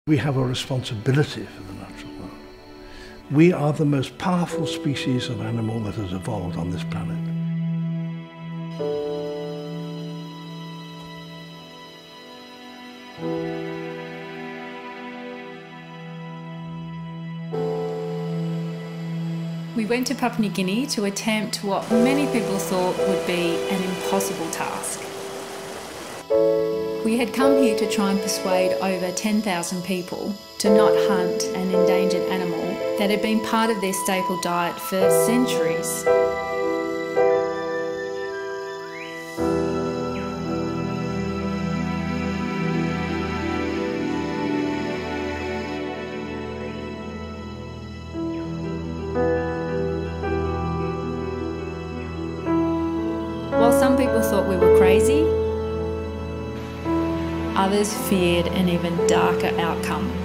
We have a responsibility for the natural world. We are the most powerful species of animal that has evolved on this planet. We went to Papua New Guinea to attempt what many people thought would be an impossible task. We had come here to try and persuade over 10,000 people to not hunt an endangered animal that had been part of their staple diet for centuries. While some people thought we were crazy, others feared an even darker outcome.